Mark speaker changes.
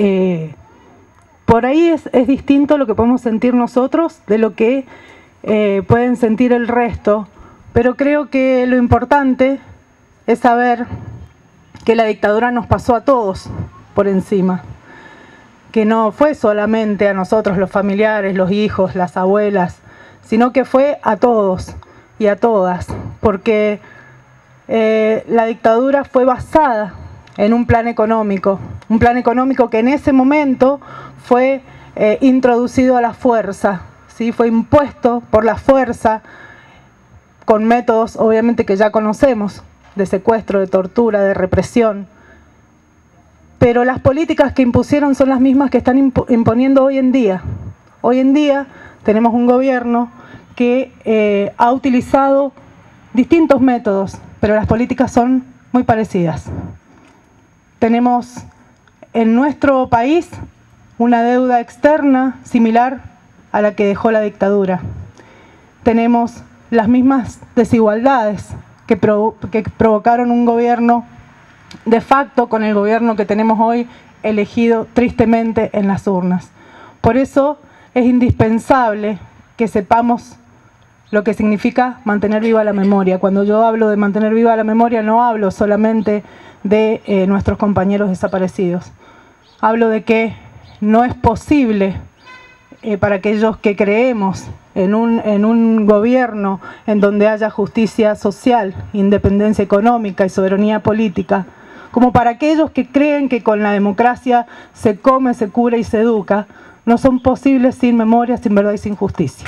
Speaker 1: por ahí es distinto lo que podemos sentir nosotros de lo que pueden sentir el resto, pero creo que lo importante es saber que la dictadura nos pasó a todos por encima, que no fue solamente a nosotros, los familiares, los hijos, las abuelas, sino que fue a todos y a todas, porque la dictadura fue basada en un plan económico que en ese momento fue introducido a la fuerza, ¿sí? Fue impuesto por la fuerza con métodos obviamente que ya conocemos, de secuestro, de tortura, de represión. Pero las políticas que impusieron son las mismas que están imponiendo hoy en día. Hoy en día tenemos un gobierno que ha utilizado distintos métodos, pero las políticas son muy parecidas. Tenemos en nuestro país una deuda externa similar a la que dejó la dictadura. Tenemos las mismas desigualdades que provocaron un gobierno de facto con el gobierno que tenemos hoy, elegido tristemente en las urnas. Por eso es indispensable que sepamos lo que significa mantener viva la memoria. Cuando yo hablo de mantener viva la memoria, no hablo solamente de nuestros compañeros desaparecidos. Hablo de que no es posible para aquellos que creemos en un gobierno en donde haya justicia social, independencia económica y soberanía política, como para aquellos que creen que con la democracia se come, se cura y se educa, no son posibles sin memoria, sin verdad y sin justicia.